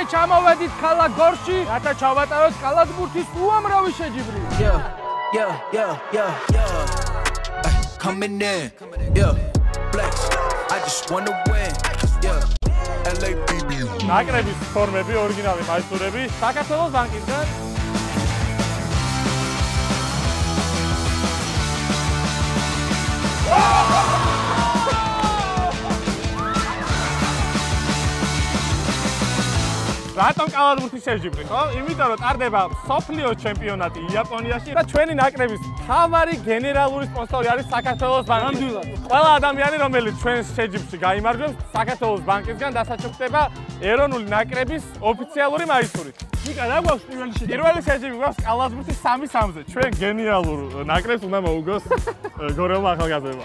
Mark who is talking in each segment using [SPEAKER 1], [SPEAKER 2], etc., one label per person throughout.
[SPEAKER 1] ჩამოვედით ქალაქ გორში, რათა ჩავატაროთ კალათბურთის უამრავი შეჯიბრი.
[SPEAKER 2] Coming in, yeah, flex. I just wanna win, yeah. LABB.
[SPEAKER 3] ნაკრების ფორმები, ორიგინალი მაისურები, საქართველოს ბანკისგან. რატომ კალათბურთის შეჯიბრი, ხო? იმიტომ რომ ტარდება სოფლიოს ჩემპიონატი იაპონიაში და ჩვენი ნაკრების მთავარი გენერალური სპონსორი არის საქართველოს ბანკი. ყველა ადამიანი, რომელიც ჩვენს შეჯიბრში გაიმარჯვებს, საქართველოს ბანკისგან დასაჩუქდება ეროვნული ნაკრების ოფიციალური მაისურით.
[SPEAKER 1] ნიკა, რა გვაქვს პირველი შეჯიბრი?
[SPEAKER 3] პირველი შეჯიბრი გვაქვს კალათბურთის 3-3-ზე. ჩვენ გენიალურ ნაკრებს უნდა მოუგოს გორელმა ახალგაზრდებმა.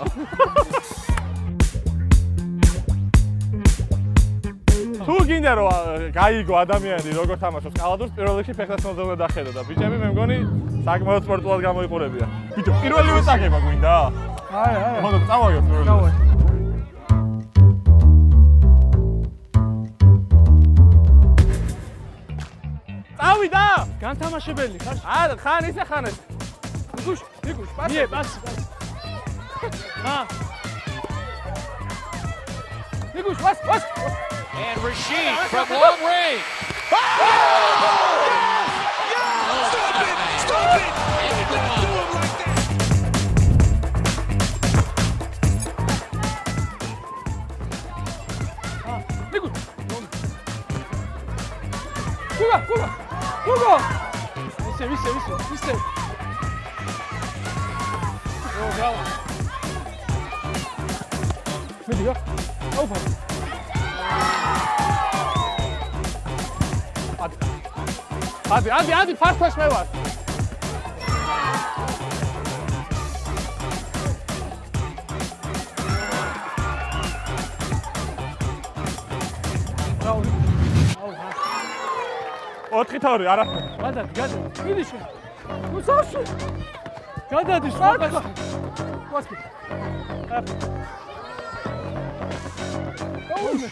[SPEAKER 3] თუ გინდა რომ გაიგო ადამიანი როგორ თამაშობს კალათბურთს, პირველ რიგში ფეხსაცმელზე უნდა დახედო და ბიჭები მე მგონი საკმაოდ სპორტულად გამოიყურებია. ბიჭო, პირველივე წაგება გვინდა?
[SPEAKER 1] აი.
[SPEAKER 3] მოდი წავაგებ პირველივე. წავიდა!
[SPEAKER 1] განთამაშებელი ხარ?
[SPEAKER 3] არა, ხან ისე ხან ეს.
[SPEAKER 1] ნიკუშ, პასი. ნიკუშ, პასი.
[SPEAKER 4] And Rashid from long range.
[SPEAKER 2] Stop it! Do him like that!
[SPEAKER 1] ნიკუშ. გუგა. ისე. ბრავო. მიდია. აუფა. ადი, ფარფას მე ვარ.
[SPEAKER 3] ოთხი თავი, არაფერი.
[SPEAKER 1] გადადი. მიდი შენ. უსახში. გადადი, სპარკა. ვასკი. აუ.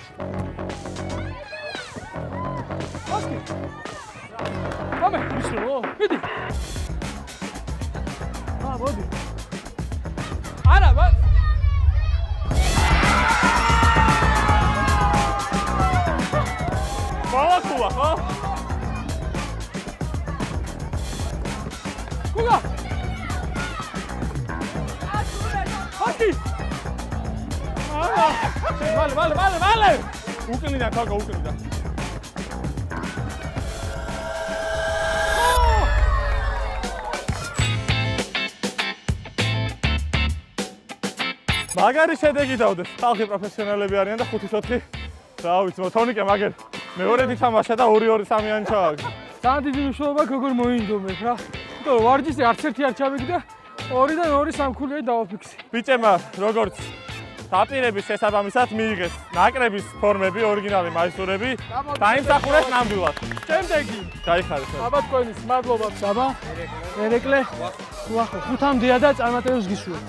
[SPEAKER 1] ვასკი. Come on, Mr. Midi. Მოდი. არა,
[SPEAKER 3] მოვაკულა, ხო?
[SPEAKER 1] გუგა. ხოთი. მალე. უკნიდან თაგა, უკნიდან. მაგარი შედეგი დავდეს. ხალხი პროფესიონალები არიან და 5-4. რა ვიცი, თონიკე მაგერ მეორედი თამაშა და 2-2-3-იანი ჩავაგდე. ძალიან დიდი მნიშვნელობა როგორ მოინდომეთ რა. იმიტომ რომ ვარჯიშზე არც ერთი არ ჩავიგდა, 2-დან 2 სამქულიანი დავაფიქსე.
[SPEAKER 3] ბიჭებმა როგორც დაპირების შესაბამისად მიიღეს ნაკრების ფორმები, ორიგინალი მაისურები, დაიმსახურეს ნამდვილად.
[SPEAKER 1] შემდეგი.
[SPEAKER 3] გაიხარეთ.
[SPEAKER 1] აბა თქვენის მადლობა. დაბა. ერეკლე. უახო, 5-მდეა და წარმატებებს გისურვებ.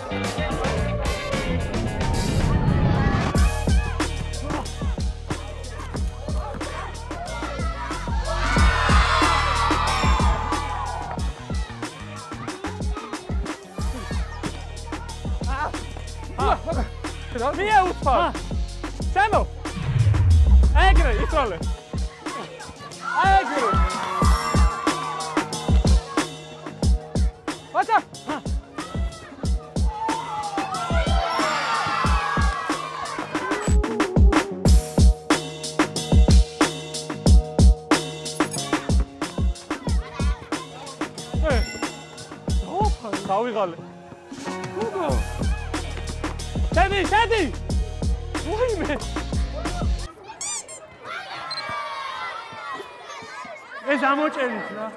[SPEAKER 3] Mie uspał! Czemu? Egry, i trole! Egry!
[SPEAKER 1] Patrz!
[SPEAKER 3] გავიღალე.
[SPEAKER 1] გუგო!
[SPEAKER 3] შედი! ვაიმე!
[SPEAKER 1] ეს ამოჭერით რა.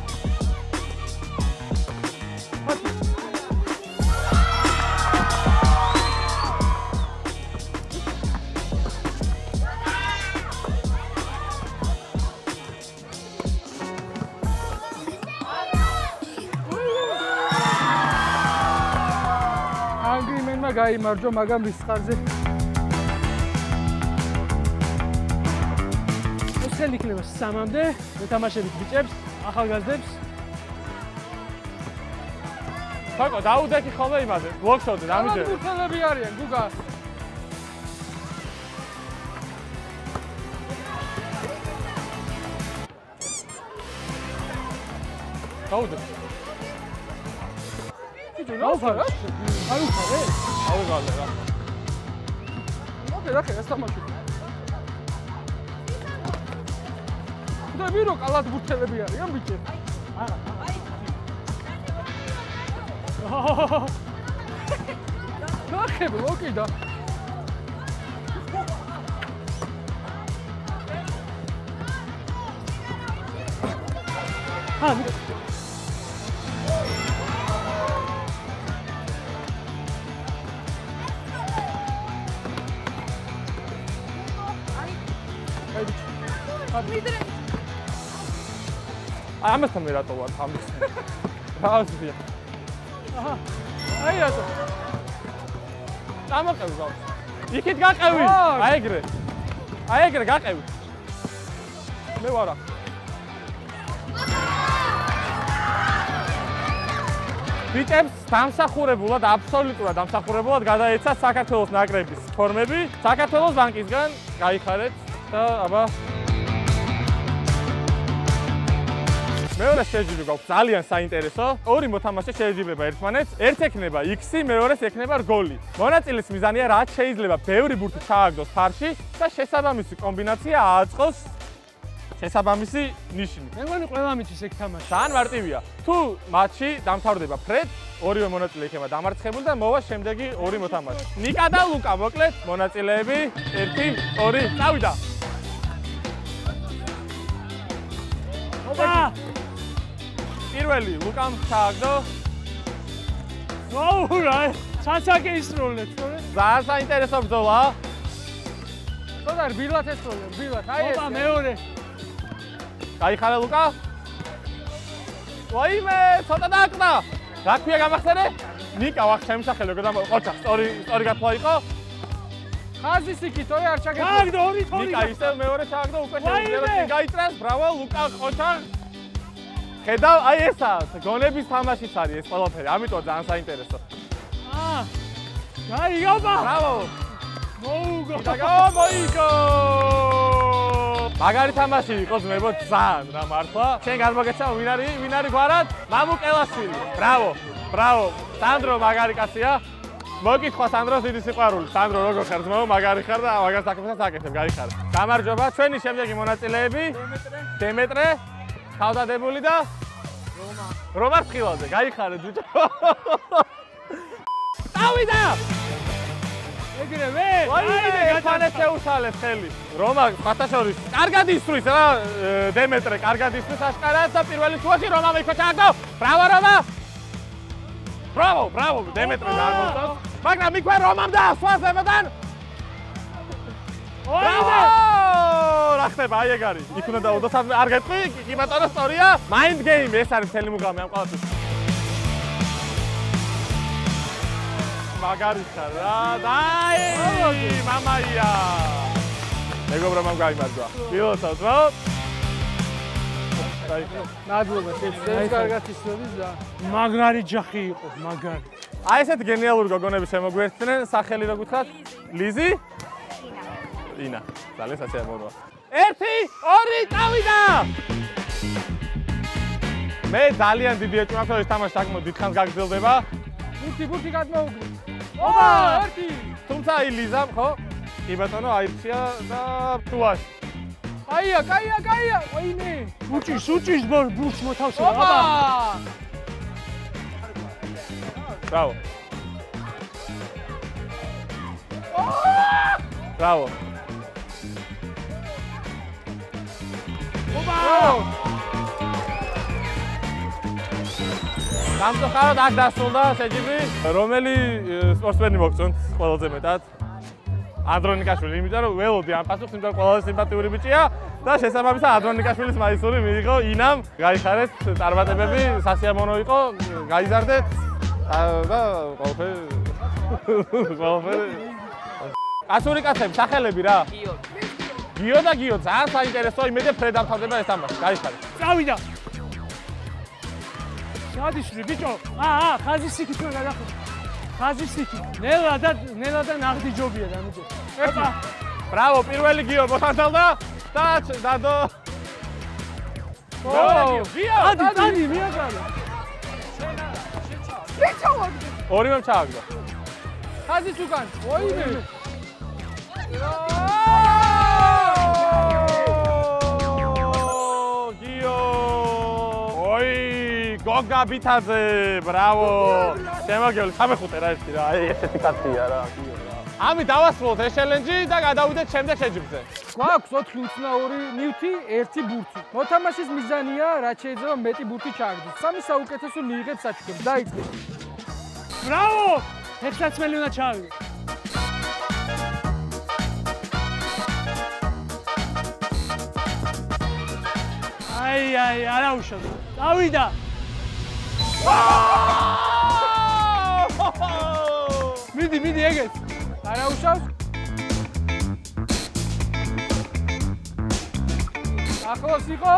[SPEAKER 1] ანგრიმენმა გაიმარჯვა, მაგრამ მის ხარზე
[SPEAKER 5] მისცენ იქნება 3-მდე, მეთამაშებით ბიჭებს, ახალგაზრდებს.
[SPEAKER 3] თაკო, დაუდექი ხოლმე იმაზე, ბლოქშოთი, დამიჯერე.
[SPEAKER 5] ბურთელები არიან, გუგა.
[SPEAKER 3] დაუდექი.
[SPEAKER 5] ბიჭო, რა უხარა? არ უხარე?
[SPEAKER 3] ავიღალე რა.
[SPEAKER 5] რა ხერხს თამაში? და ვირო კალათ ბურთელები არიან ბიჭები. არა. ნახე ბლოკი და
[SPEAKER 3] ამასთან მე რატო ვარ ამის? რა ვსვია?
[SPEAKER 5] აჰა. აი რატო?
[SPEAKER 3] დამაყევი ბავშვი. იქით გაყევი. აი ეგრე. აი ეგრე გაყევი. მე ვარა. ბიჭებს დამსახურებულად, აბსოლუტურად დამსახურებულად გადაეცა საქართველოს ნაკრების ფორმები. საქართველოს ბანკისგან გაიხარეთ და აბა მეორე შეჯიბრი გვაქვს ძალიან საინტერესო. ორი მოთამაშე შეეჯიბრება ერთმანეთს. ერთ ექნება X-ი, მეორეს ექნება რგოლი. მონაწილის მიზანია რაც შეიძლება ბევრი ბურთი ჩააგდოს ფარში და შესაბამისი კომბინაცია ააწყოს შესაბამისი ნიშნით.
[SPEAKER 5] მე მგონი ყველა მიწის ეგ თამაში.
[SPEAKER 3] ძალიან მარტივია. თუ მატჩი დამთავრდება ფრედ, ორივე მონაწილე იქნება დამარცხებული და მოვა შემდეგი ორი მოთამაშე. ნიკა და ლუკა მოკლედ მონაწილეები 1, 2, წავიდა.
[SPEAKER 5] ოპა!
[SPEAKER 3] პირველი ლუკამ ჩააგდო.
[SPEAKER 5] ვაუ რა! ცაცაკე ისროლეთ, თორე?
[SPEAKER 3] ძალიან საინტერესო ბრძოლა.
[SPEAKER 5] ცოტა რბილად ესროლე, რბილად. აი ეს. ოპა მეორე.
[SPEAKER 3] გაიხარე ლუკა. ვაიმე, ცოტა დააკდა. რა ქვია გამახსენე? ნიკა ვახ შემსახელო, ყოჩა, სწორი გათვლა იყო.
[SPEAKER 5] ხაზის იქით, თორე არ ჩაგეთო.
[SPEAKER 3] ჩააგდო 2-2. ნიკა ისევ მეორე ჩააგდო, უკვე შეიძლება გაიტრას, ბრავო, ლუკა, ყოჩა. ხედავ, აი ესა, გონების თამაშიც არის ეს ყველაფერი, ამიტომ ძალიან საინტერესო.
[SPEAKER 5] გაიგობა!
[SPEAKER 3] ბრავო!
[SPEAKER 5] მოუგო!
[SPEAKER 3] მოიგო! მაგარი თამაში იყო ძმებო, ძალიან რა მართლა. შენ გამოგეცავ ვინ არის გვარად? მამუკელაშვილი. ბრავო! ბრავო! სანდრო მაგარი კაცია. მოგიხვა სანდროს დიდი სიყვარული. სანდრო როგორ ხარ ძმაო, მაგარი ხარ და მაგას საქმესაც აკეთებ, გაიხარე. გამარჯობა, ჩვენი შემდეგი მონაწილეები. დემეტრე თავდადებული და რომა ფრთხილაძე, გაიხარეთ ბიჭო. წავიდა!
[SPEAKER 5] ეგრევე!
[SPEAKER 3] ვაიმე, ერთმანეთს შეუშალეს ხელი. რომა ხათაშორის კარგად ისვრის რა, დემეტრე კარგად ისვრის აშკარად და პირველი შუაში რომამ იქო ჩააგდო. ბრავო რომა! ბრავო, დემეტრე დაამოწოს. მაგრამ იქვე რომამ დაასვა ზემოდან. ვაიმე! რა ხდება აი ეგ არის. იქ უნდა დაუდოს არ გეტყვი, კი ბატონო სწორია. Mind game ეს არის მთელი მუღამი ამ ყველაფერს. მაგარი ხარ რა, დაი! მამაია! მეგობრებო მამ გაიმარჯვა. მილოცავთ რა?
[SPEAKER 5] მადლობა, ეს კარგად ისროლის და მაგარი ჯახი იყო, მაგარი.
[SPEAKER 3] აი ესეთ გენიალური გოგონები შემოგვერთდნენ, სახელი რო გითხრათ? ლიზი? ინა. ძალიან სასიამოვნოა. 1, 2, წავიდა! მე ძალიან დიდი ეჭვმა აქვს, რომ ეს თამაში საკმაოდ დიდხანს გაგრძელდება.
[SPEAKER 5] ბურთი გადმოუგრი. ოპა, 1.
[SPEAKER 3] თუმცა აი ლიზამ ხო? კი ბატონო, აირჩია და თუაში.
[SPEAKER 5] კაია. ვაიმე. უჭის ბურთს მოთავსე. ოპა!
[SPEAKER 3] ბრავო. ბრავო.
[SPEAKER 5] ოპა!
[SPEAKER 3] გამწუხაროდ აქ დასრულდა შეჯიბრი. რომელი სპორტსმენი მოგწონთ ყველაზე მეტად? ანდრონიკაშვილი, იმიტომ რომ ველოდი ამ პასუხს, იმიტომ რომ ყველაზე სიმპათიური ბიჭია და შესაბამისად ანდრონიკაშვილის მაისური მიიღო ინამ. გაიხარეთ წარმატებები, სასიამოვნო იყო, გაიზარდეთ და ყველაფერი. კაცური კაცები, სახელები რა? გიო და გიო, ძალიან საინტერესოა, იმედია ფრედ დამთავრდება ეს თამაში. გაიხარეთ.
[SPEAKER 5] წავიდა. შადიშრი ბიჭო. ხაზის იქით უნდა გადახო. ხაზის იქით. ნელა და ნაღდი ჯობია დამიჯე. ეხა.
[SPEAKER 3] ბრავო, პირველი გიო მოხანდა და დადო. გიო.
[SPEAKER 5] ადი, მიაგალა.
[SPEAKER 3] ორივემ ჩააგდო.
[SPEAKER 5] ხაზის უკან. ოიმე.
[SPEAKER 3] გოგა ბითაზე, ბრავო. შემოგევლი, სამეხუთე რა ერთი რა, ესეთი კაცია რა, გიო რა. ამი დავასრულოთ ეს ჩელენჯი და გადავიდეთ შემდეგ შეჯიბრზე.
[SPEAKER 5] გვაქვს 4 უცნაური ნივთი, 1 ბურთი. მოთამაშის მიზანია, რაც შეიძლება მეტი ბურთი ჩააგდოს. 3 საუკეთესო მიიღებს საჩუქრებს. დაიწყეთ. ბრავო! 16 უნდა ჩააგდო. აი, არა უშავს. დავიდა. მიდი ეგეთ. არა უშავს. ახლოს იყო.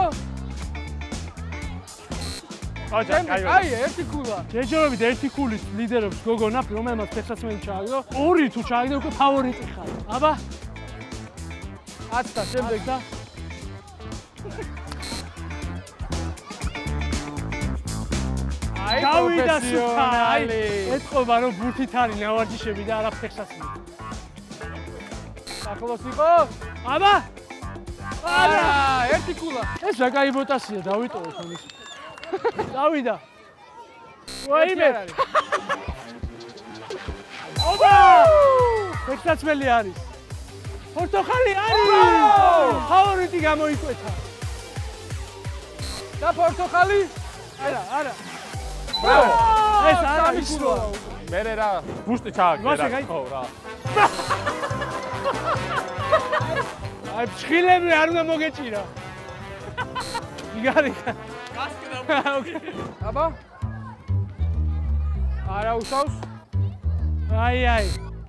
[SPEAKER 5] აი, ერთი კულა. ჯეჯობებით ერთი კულით ლიდერობს გოგონა, რომელმაც 16 ჩააგდო. 2 თუ ჩააგდო, უკვე ფავორიტი ხარ. აბა. 10 და შემდეგ და დავიდა სუფა, ეთყობა რომ ბურთით არის ნავარჯიშები და არა ფეხსაცმელი. ახლოს იყო? აბა! არა, ერთი კულა. ეს რა კაი ბოტასია, დავიტოვოთ ამის. დავიდა. ვაიმე. ობა! ფეხსაცმელი არის. პორტოხალი არის. ფავორიტი გამოიკვეთა. და პორტოხალი? არა.
[SPEAKER 3] ბრავო.
[SPEAKER 5] ეს არა მისულა.
[SPEAKER 3] მერე რა, ბუშტი ჩააგდე რა, ხო რა.
[SPEAKER 5] აი, ფშხილები არ უნდა მოგეჭირა. იგარი. აბა. არა უშავს. აი.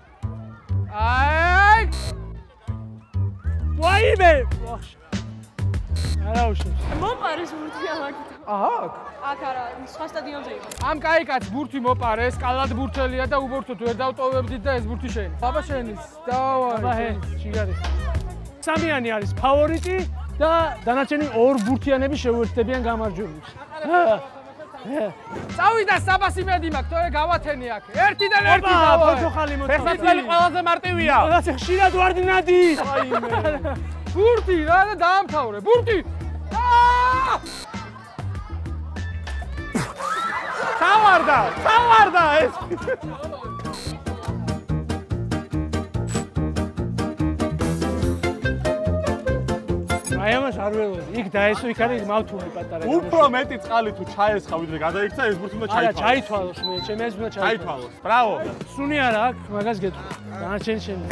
[SPEAKER 5] ვაიმე! არა უშავს.
[SPEAKER 6] მოპარეს ბურთი ამაკით.
[SPEAKER 5] აქ?
[SPEAKER 6] აქ არა, სხვა სტადიონზე იყო.
[SPEAKER 5] ამ კაი კაც ბურთი მოპარეს, კალად ბურთელია და უბურთოთ ვერ დავტოვებდით და ეს ბურთი შენი. ბაბა შენის. დავაი. აბა ჰე, შიგარი. სამიანი არის ფავორიტი და დანარჩენი 2 ბურთიანები შეუერთდებიან გამარჯვებულს. წავიდა საბასი მედი მაქვს, თორე გავათენი აქ. 1-დან 1 დავაი. პორტოხალი მოწოდი.
[SPEAKER 3] ფეხსაცმელი ყველაზე მარტივია.
[SPEAKER 5] რაღაცა ხშირად ვარდნადი. აიმე. ბურთი რა და დაამთავრე. ბურთი.
[SPEAKER 3] ჩავარდა ეს.
[SPEAKER 5] აი ამას არ ველოდი. იქ დაესო, იქ არის მავთული პატარა.
[SPEAKER 3] უფრო მეტი წყალი თუ ჩაესხა ვიდრე გადაიქცა, ეს ბურთი უნდა
[SPEAKER 5] არა,
[SPEAKER 3] ჩაითვალოს.
[SPEAKER 5] ჩაითვალოს მე, ჩემი ეს უნდა
[SPEAKER 3] ჩაითვალოს. ბრავო.
[SPEAKER 5] სუნი არა აქვს, მაგას გეტყვი. დანარჩენი შენი.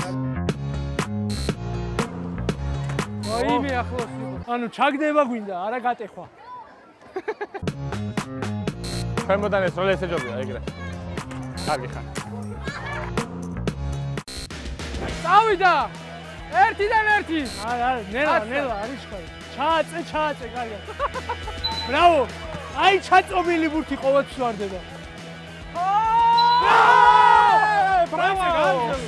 [SPEAKER 5] ვაიმე ახლოს იყო. ანუ ჩაგდება გვინდა, არა გატეხვა.
[SPEAKER 3] ქვემოდან ეს როლი ესეჯობია ეგრე. კარგი ხარ.
[SPEAKER 5] წავიდა! 1-დან 1. არა, ნელა არის ხარ. ჩააწე, კარგად. ბრავო! აი ჩაწობილი ბურთი ყოველთვის ვარდება. ბრავო!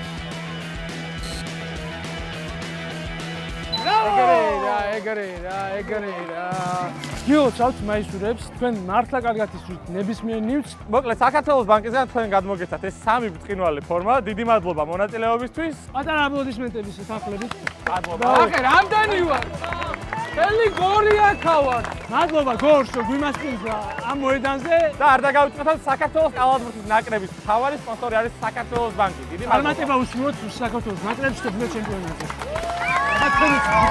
[SPEAKER 5] ეგრე რა. გიო, წავთ მაისურებს, თქვენ მართლა კარგად ისურვით ნებისმიერ ნივთს.
[SPEAKER 3] მოკლედ, საქართველოს ბანკისგან თქვენ გადმოგეცათ ეს 3 ბრწყინვალე ფორმა. დიდი მადლობა მონაწილეობისთვის.
[SPEAKER 5] პატარა აპლოდისმენტების საფლებით.
[SPEAKER 3] მადლობა.
[SPEAKER 5] ახე, რამდენი ვარ? ხელი გორია ქავარ. მადლობა გორშო, გვიმასპინძ ამ მოედანზე.
[SPEAKER 3] და არ დაგავიწყოთ საქართველოს კალათბურთის ნაკრების მთავარი სპონსორი არის საქართველოს ბანკი. დიდი მადლობა.
[SPEAKER 5] წარმატება უსურვოთ საქართველოს ნაკრებს თეთრ ჩემპიონატზე.